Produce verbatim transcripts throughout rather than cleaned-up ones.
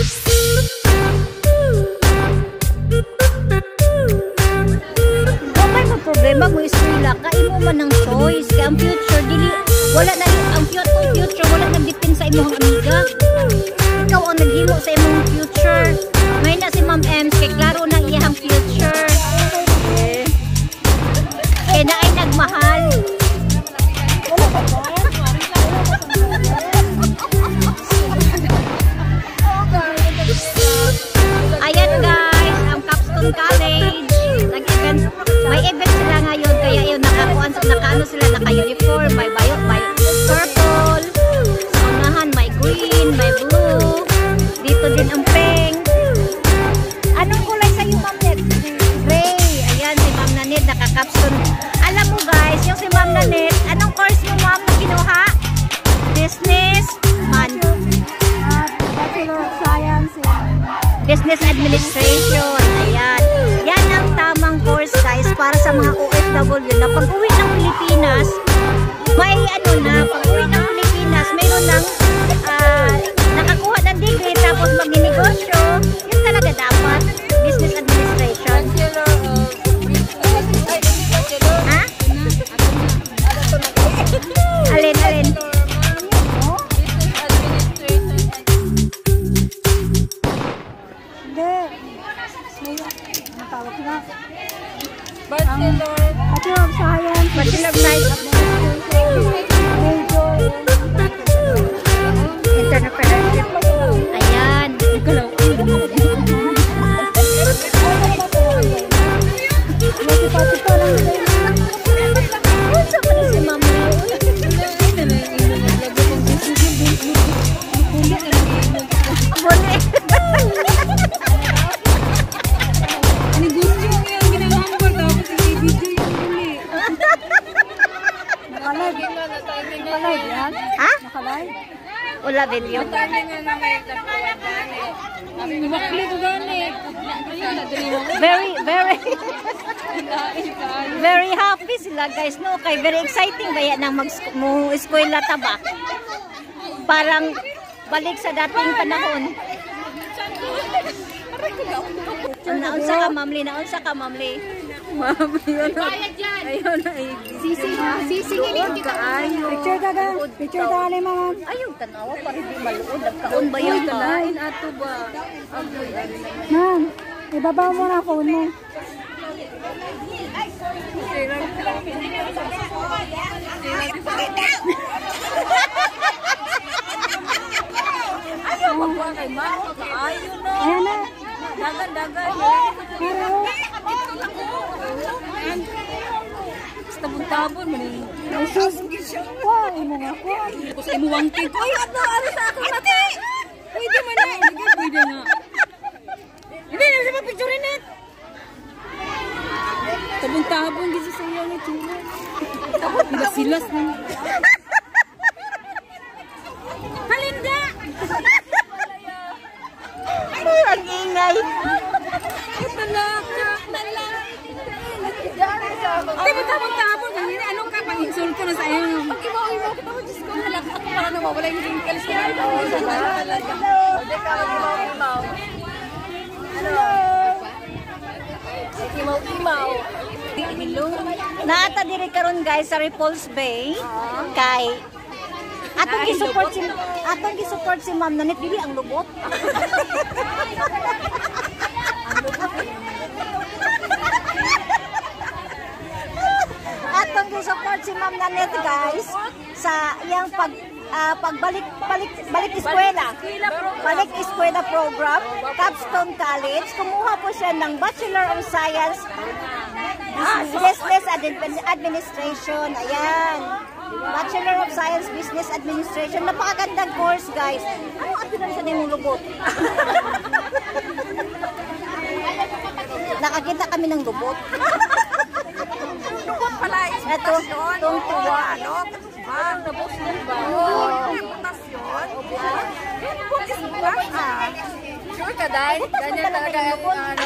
Problema mo iskwela ka imo man ng choice kay ang future dili wala na ang future future wala nagdepend sa imong amiga. Ikaw ang naghimo sa imong future. May na si Ma'am Ems kay klaro na iyang future. Eh. Kaya na ay nagmahal. Ayan guys, ang Capstone College. Nag-event, may event sila ngayon kaya yun nakakuan nakaano sila naka-uniform, may bio, may purple, sa unahan may green, may blue, dito din ang pink. Anong kulay sa iyo, Ma'am Ned? Gray. Ayan si Ma'am Nanette naka-capstone. Alam mo guys, yung si Ma'am Nanette, anong course mo Ma'am na kinuha? Business man. Uh, Bachelor of Science in Business Administration. Ayan. Yan ang tamang course guys para sa mga O F W na pag uwi ng Pilipinas, may ano na, pag uwi ng Pilipinas, mayroon ng uh, nakakuha ng degree tapos magninegosyo. Yun talaga dapat. Business Administration. Ha? Alin, alin? Bachelor. Bachelor of Science. Bachelor of Science. Entrepreneurship. Ayan. Unsa pa ni si Ma'am? Boleh. Ha? Wala video. Very, very very happy sila guys, no? Kay very exciting ba yan ang mag-eskwela taba? Parang balik sa dating panahon. Naunsa ka, Mamli? Naunsa ka, Mamli? Ma'am, ayun na. Ayun na. Sisingilin kita. Picture ka ga. Picture ka ali, Ma'am. Ayun, tanawa pa rin di maluod. Nagkaon ba yun ka? Lain ato ba? Ma'am, ibabaw mo na phone mo. Ayaw, magwa kay Mao. Ayaw na. Ayan na. Dagan, dagan. Pero, tabon-tabon mo ni. wow, imo nga ko. Ako sa imuwang kid. Uy, ano, ano sa ako mati? Pwede mo na. Hindi, pwede na. Hindi, nasa pa picture na. Tabon-tabon, di sa sayaw ni Chula. Diba silas na. Halinda! Ano ang ingay? Talaka, talaka. Di ba tabon-tabon? Anong ka pang insulto na sa iyo? Pag-imaw-imaw kita ko, Diyos ko, halak ako para nawawala yung wrinkles ko. Hello! Hindi ka mag-imaw-imaw. Hello! Imaw-imaw. Hello! Naata diri karon guys sa Repulse Bay. Kay atong gi-support si atong gi-support si Ma'am Nanette dili ang lubot. Atong gi-support si Ma'am Nanette guys sa iyang pag uh, pagbalik balik balik eskwela. Balik eskwela program, Capstone College. Kumuha po siya ng Bachelor of Science Business Administration. Ayan. Bachelor of Science Business Administration. Napakagandang course, guys. Ano ang pinansa niyo mong lubot? Nakakita kami ng lubot. lubot pala. Ito, itong tuwa. Ano? Ah, nabos din ba? Oo. Reputasyon. Lubot is brush, ah. Sure ka, Day? Ganyan talaga yung ano?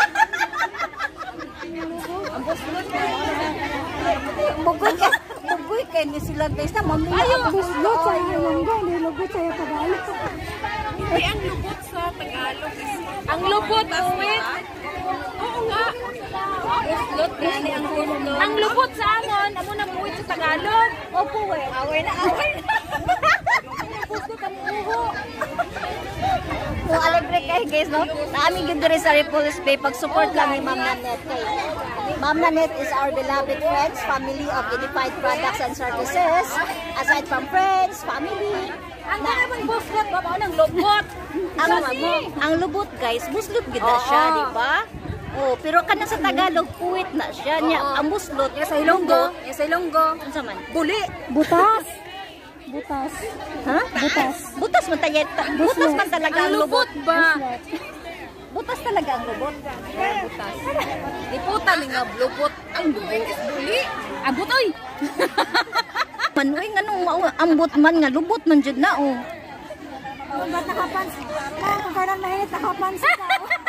Ang buslot mo. Bugoy ka. Bugoy ka. Hindi sila guys na mamili. Ayaw, buslot sa iyo lang. Hindi lubot sa iyo pag-alit. Ay, ang lubot sa Ang lubot, uwit. Oo nga. Buslot, gani ang buslot. Ang lubot sa amon, amo na buwit sa Tagalog. Opo, we. Away na, away na. Buslot ang uho. So, alegre kayo guys, no? Naaming ganda rin sa Repulse Bay. Pag-support lang ni Ma'am Nanette kay. Ma'am Nanette is our beloved friends, family of Edified Products and Services. Aside from friends, family. Ang naman buslot, ba mo ng lubot. Ang, ang lubot guys, buslot gida siya, di ba? Oh, pero kana sa Tagalog, puwit na siya. Nya, ang buslot, Yung sa Ilonggo, yung sa Ilonggo. ano sa man? Buli. Butas. Butas. Ha? Butas. Butas man tayo. Butas man talaga Ang ang lubot. lubot ba? Butas talaga ang lubot. Butas. Liputan nga lubot. Ang lubot is buli. Abot oy. Manoy nga nung mao- ambot man nga lubot man jud na oh. Kung ba't nakapans? Kung kanan mahit, nakapans ka.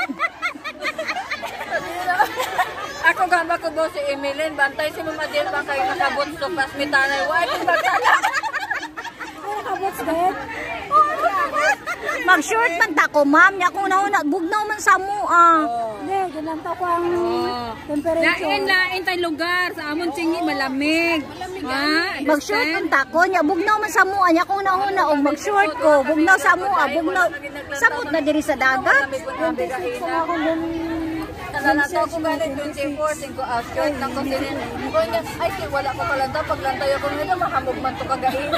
Ako gamba ko bo si Emeline, bantay si Mama Del ba kayo nakabot so pas mitanay. Why kung bagsala? Ay, nakabots din. Mag-short man ta ko, ma'am. Nya kung nauna bugnaw man sa mo ah. Hindi, ganun ta ko ang temperature. Lain lain tay lugar sa amon tingi malamig. Ha? Mag-short man ta ko, nya bugnaw man sa mo nya kung nauna og mag-short ko, bugnaw sa mo ah, bugnaw. Samot na diri sa dagat. twenty-six na ako dun. Nalantaw ko ganit twenty-four, cinco outskirt lang ko sinin. Ko niya, ay si wala ko kalanta paglantay ako nito mahamog man to kagahin.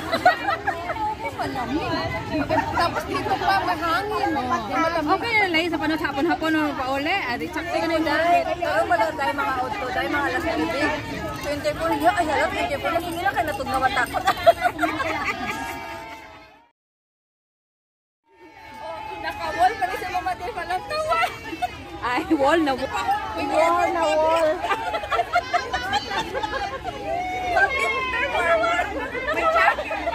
Tapos dito pa mahangin. Okay na lang sa panot hapon-hapon o pauli. Adi sakto ka na yung dalit. Pero wala tayo mga auto, tayo mga alas twenty. twenty-four, ya, ay alam, twenty-four. Hindi na kayo natugnawan takot. Naka-wall pa rin sa mga tayo palang tawa. Ay, wall na wall. Wall na wall. May chat.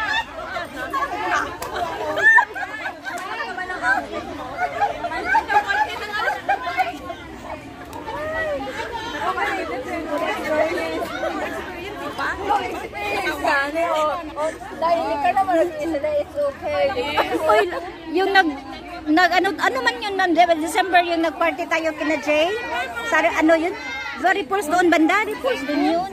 Dahil ka naman isa na it's okay. Oy, yung nag nag ano ano man yun ng December yung nagparty tayo kina Jay. Sa ano yun? Very Pulse doon banda, di Pulse doon yun.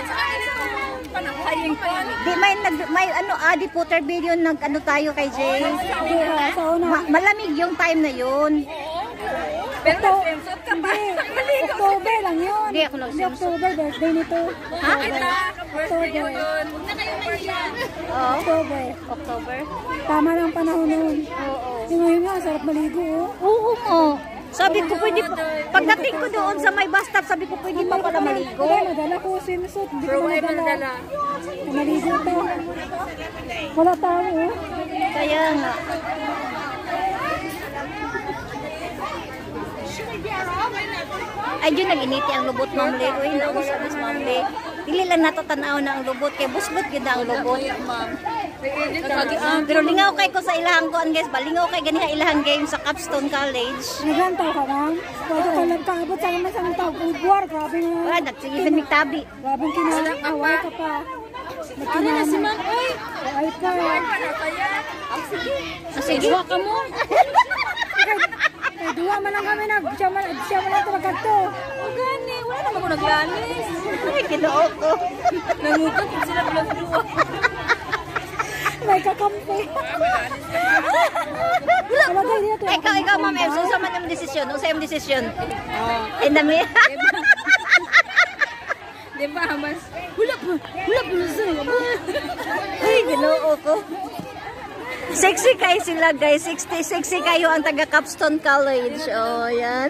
Di may nag may ano Adi Potter video nag ano tayo kay Jay. Sa una. Ma- malamig yung time na yun. Pero nag-swimsuit ka pa. October lang yun. Hindi ako Hindi nag-swimsuit. October, birthday nito. Ha? Birthday ko yun. Huwag na kayo mahiya. Oo. October. October. Tama lang panahon noon. Oo. Yung ngayon nga, sarap maligo. Oh. Oo mo. Sabi ko pwede pa, pagdating ko doon sa may bus stop, sabi ko pwede pa pala maligo. Kaya nadala ko swimsuit. Hindi Pero ko wala na man nadala. dala. Maligo to. Wala tao. Oh. Kaya nga. Ay, yun nag-initi ang lubot, Ma'am Le. Uy, nausabis, Ma'am Le. Dili lang nato tanaw na ang lubot. Kaya buslot yun ang lubot. Pero lingaw kay ko sa ilahang kuan guys. Balingaw kay ganiha ilahang game sa Capstone College. Naglantaw ka lang. Pwede ka lang kaabot sa mga isang tao. Kulbuar, grabe nga. Wala, nagsigiban mig tabi. Grabe kinalang away ka pa. Ano na si Ma'am? Uy! Away pa. Ah, sige. Iwa ka mo. Kaya duwa man lang kami nag. Siya man, siya man lang ito magkanto. O gani, wala naman ko naglanis. Ay, ginoo ko. Nangugat kung sila pala sa duwa. May kakampi. Wala tayo dito. Ikaw, ikaw, Ma'am Elsa, sa man yung desisyon? Usa yung desisyon? Oo. Ay, dami. Di ba, mas... Wala pa, wala pa na sa'yo. Ay, ginoo ko. Sexy kayo sila, guys. sixty, sexy kayo ang taga Capstone College. Oh, yan.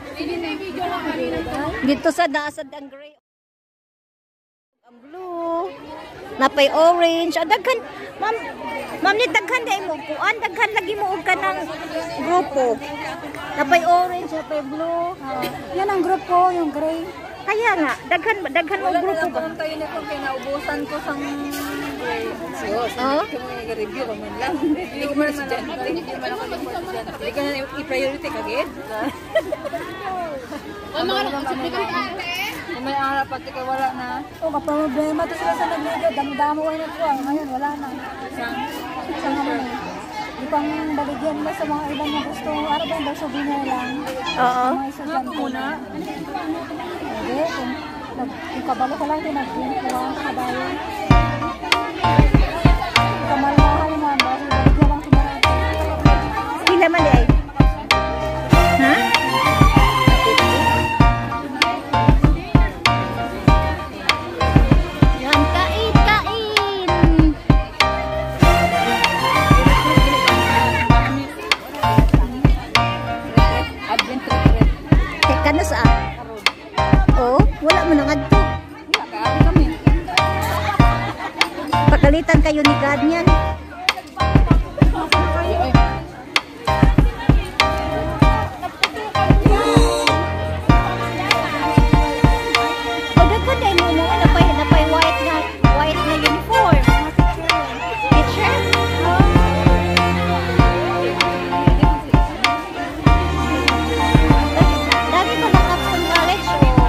Dito sa dasad ang gray. Ang blue. Napay orange. Ah, daghan. Ma'am, ma'am, ni daghan dahil mo kuan. Daghan lagi mo og ka ng grupo. Napay orange, napay blue. Yan ang group ko, yung gray. Kaya nga, daghan, daghan mo Wala grupo na ba? lang kayo na kung kinaubusan ko sang... Oh? Review ka man lang. Hindi ko man na estudyante. Hindi man ako ng estudyante. Hindi ka na i-priority ka, Gid? Ang mga nakasublikang ate. Kung may arap pati ka wala na. O, kaproblema to sila sa nagligo. Damo-damo kayo na po. Ngayon, wala na. Isang... Isang naman eh. Di pa pang baligyan mo sa mga ibang na gusto. Ano ba yung souvenir lang? Oo. Mga estudyante muna. Pwede. Kung, nag, kung kabalo ka lang, din nag-drink ko lang. Kabayo. Kamal-mahal mo. Baligyan lang kumarang. Pila man ay? Ha? Yan, kain, kain. Adventure trip. Teka na sa oh, wala mo nang adto. Wala ka kami. Pagalitan kayo ni God niyan. Pwede ka din mo mo napay napay white na white na uniform. Teacher? Dami ko na Capstone College oh.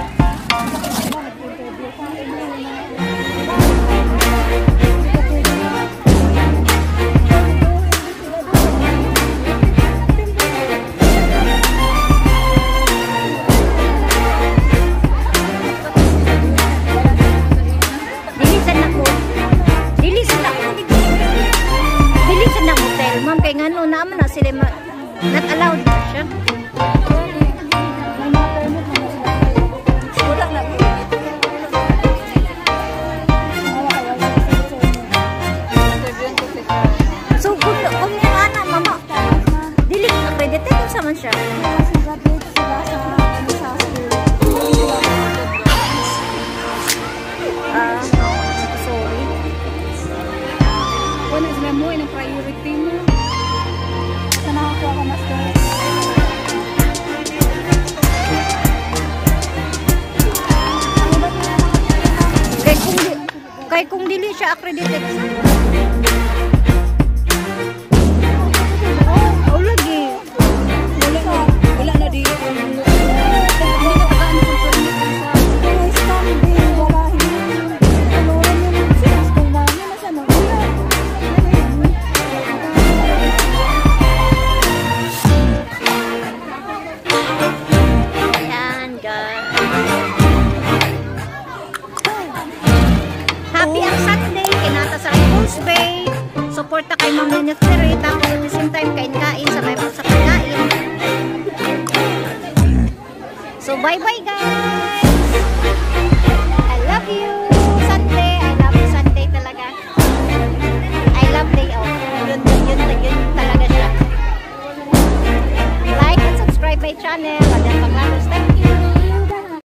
Dilisan ako. Dilisan ako. Dilisan ako hotel, ma'am. Kaya nga no, naman na sila ma- not allowed na siya. Wala na. So, kung, kung yung ana, mama, dili accredited kung saan man siya. Ah, sorry. Wala sila mo, yung priority mo. Sa nakakuha ka mas doon. Kay kung di, kay kung dili siya accredited. Oh, lagi. Wala na. Wala na di. Hindi ka tagaan sa permit sa Mga standing, wala hindi. Kaluran yun sa school namin. Nasa no? Yan, guys. Happy ang Sunday. Kinata sa Impulse Bay. Suporta kay Ma'am Ninit Ferry. Tapos at the same time, kain-kain. Sabay po sa pagkain. So, bye-bye, guys. I love you. Sunday. I love you, Sunday talaga. I love day off. Yun, yun, yun, yun talaga siya. Like and subscribe my channel.